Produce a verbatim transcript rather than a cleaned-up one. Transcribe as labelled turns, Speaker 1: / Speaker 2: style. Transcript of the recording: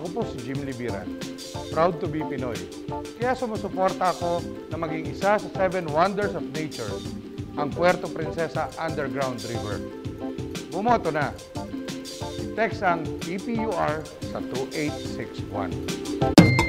Speaker 1: po si Jim Libiran. Proud to be Pinoy. Kaya sumusuporta ako na maging isa sa Seven Wonders of Nature, ang Puerto Princesa Underground River. Bumoto na. Text ang P P U R sa two eight six one.